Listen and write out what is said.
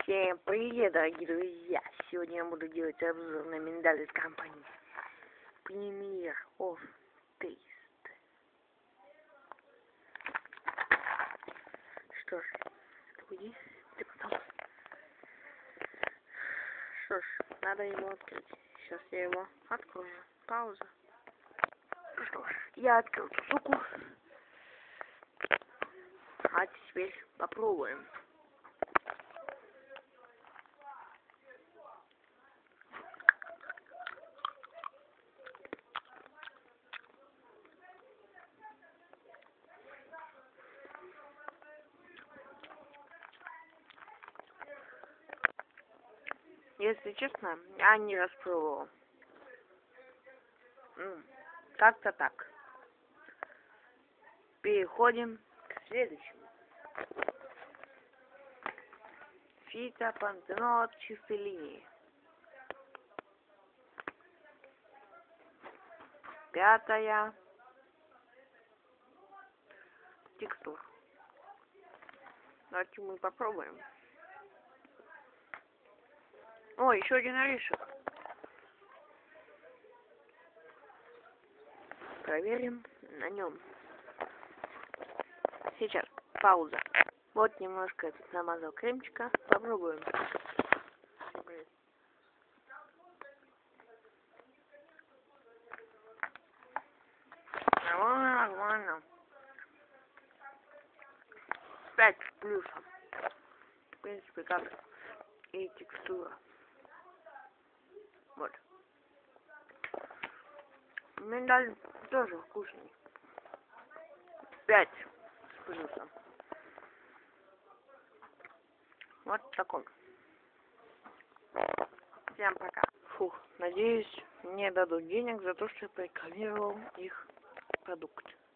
Всем привет, дорогие друзья! Сегодня я буду делать обзор на миндаль из компании Premier of Taste. Что ж, студии, что ж, надо его открыть. Сейчас я его открою. Пауза. Что ж, я открыл эту штуку. А теперь попробуем. Если честно, я не распробовал. Как-то так. Переходим к следующему. Фитопантенол чистой линии. 5-я текстура. Давайте мы попробуем. О, еще один орешек. Проверим на нем. Сейчас пауза. Вот немножко намазал кремчика. Попробуем. Нормально. 5 плюсом. В принципе, как и текстура. Вот. Миндаль тоже вкусный. 5 с плюсом. Вот такой. Всем пока. Фух, надеюсь, мне дадут денег за то, что я порекламировал их продукт.